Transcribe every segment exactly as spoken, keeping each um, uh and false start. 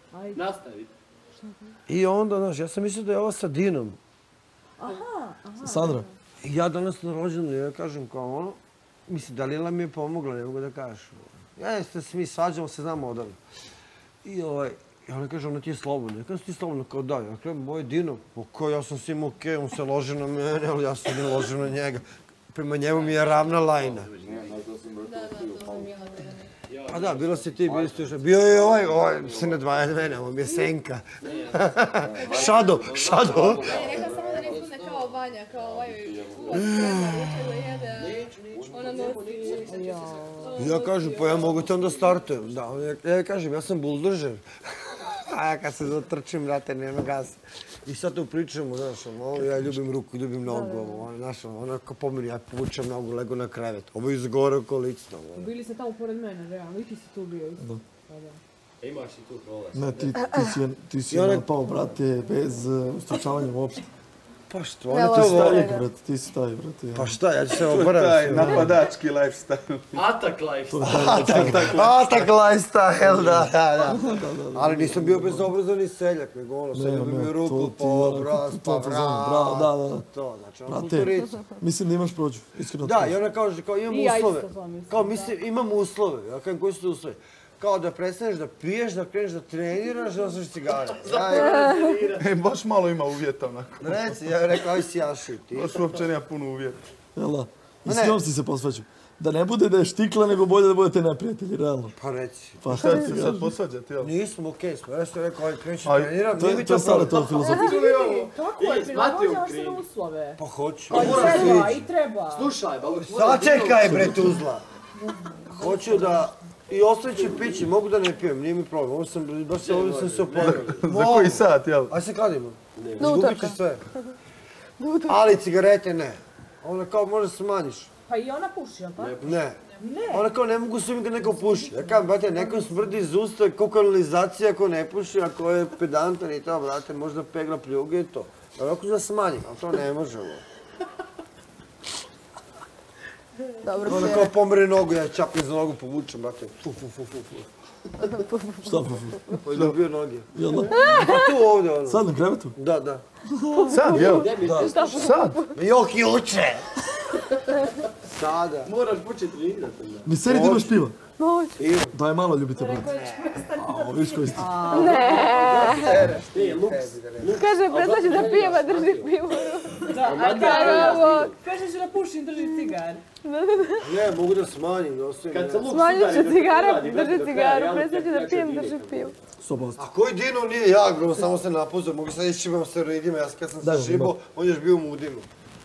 Nastavi. I onda, znaš, ja sam mislio da je ovo sa Dinom. Aha, aha. Sandra. I ja danas na rođendan, ja kažem kao ono, mislim, Dalila mi je pomogla, ne mogu da kažem. Ja se svi svađamo, se znamo odavno. I ovaj, i ona kaže, ona ti je slobodna. Ja kažem, ti je slobodna, kao da. Ja kažem, moj Dino, ko ja sam s njim okej, on se loži na mene, ali ja se ne ložim na njega. Prema njemu mi je ravna lajna. A da, bila si ti, bili ste još... Bio je ovaj, ovaj, se ne dvaja od mene, ovo mi je Senka. Šado, Šado. Rekla samo da ne ispadne kao Vanja, kao ovaj uvac treba ruče da jede, ona nosi... Ja kažem, pa ja mogu te onda startujem. Da, ja kažem, ja sam buldožer. A ja kad se zatrčim, brate, nema gasa. I sad tu pričamo, znaš, ja ljubim ruku, ljubim nogu, znaš, ona kao pomiri, ja povučem nogu, lego na krevet. Ovo je izgore oko licno. Bili ste tamo pored mene, realno, i ti si tu bio isto. Imaš i tu prolaz. Ne, ti si napao, brate, bez ustručavanja uopšte. Pa što, oni to vole. Ti si taj, brate. Pa šta, ja ću se oboraviti. To je taj napadački lifestyle. Atak lifestyle. Atak lifestyle, da, da, da. Ali nisam bio bezobrazovni seljak, nego ono, sad ljubim mi ruku, pa obraz, pa vrat. Da, da, da. To, znači, ono kulturica. Mislim da imaš prođu, iskreno. Da, i ona kaže, kao imam uslove. Kao, mislim, imam uslove. Ja kažem, koji su to uslovi? Kao da prestaneš da piješ, da kreneš da treniraš, da osnoviš cigare. E, baš malo ima uvjeta onako. Reci, ja bih rekao, aj si jaši ti. Baš uopće nema puno uvjeta. Jel da? I s njom si se posvađao. Da ne bude da je štikla, nego bolje da budete neprijatelji, realno. Pa reci. Pa šta ti se sad posvađati, jel? Nismo, okej smo. Ja sam rekao, aj krenući treniram, nije mi To je to sada problem. to filozofija. Kako je, prilagođavaš se na uslove. Pa hoću. Pa i treba, i treba. Slušaj, ba... Sačekaj, bre, Tuzla. Hoću da... I ostavići pići, mogu da ne pijem, nije mi problem. Ovo sam, baš se ovdje sam se oporavio. Za koji sat, jel? Aj se kladimo. Izgubit ćeš sve. Ali cigarete ne. Ona kao možda smanjiš. Pa i ona puši, jel pa? Ne. Ona kao ne mogu svim kad neko puši. Ja kao, brate, nekom smrdi iz usta, ko kanalizacija ako ne puši, ako je pedantan i to, brate, možda pegla pljuge i to. Ali ako da smanjim, ali to ne može ovo. Ona kao pomre nogu, ja čapim za nogu, povučem, brate. Fu, fu, fu, fu, fu. Šta fu, fu? Pa je dobio noge. Jel da? Pa tu ovdje, ono. Sad na krevetu? Da, da. Sad, jel? Da. Sad? Jok juče! Sada. Moraš početi trenirati. Mi seri ti imaš piva? Imam. Daj malo ljubite, brate. A, viš koji ste. Ne, luks. Kaže, prestaću da pijem, a drži pivu. Kaže ću da pušim, drži cigar. Ne, mogu da smanjim, da ostavim. Smanjit ću cigare, drži cigaru, prestaću da pijem, drži pivu. Sobost. A koji Dino nije jak, bro, samo se napuzao, mogu sad ići imam steroidima, ja kad sam se šibao, on još bio u mudinu.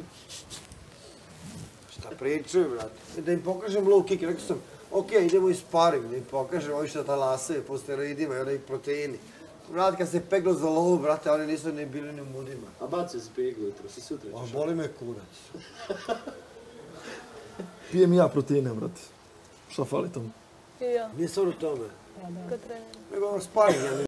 Šta pričaju, brate? Da im pokažem low kick, rekao sam, okej, idemo i sparing, da im pokažem ovi šta talasaju po steroidima i onaj proteini. Brate, kad se peglo za lovu, brate, oni nisu ni bili ni u mudima. A bacio si peglo jutro, si sutra ćeš. A boli me kurac. Pijem i ja proteine, brate. Šta fali tomu? I ja. Nije sad u tome. Ko trenira. Nego ono sparing, ja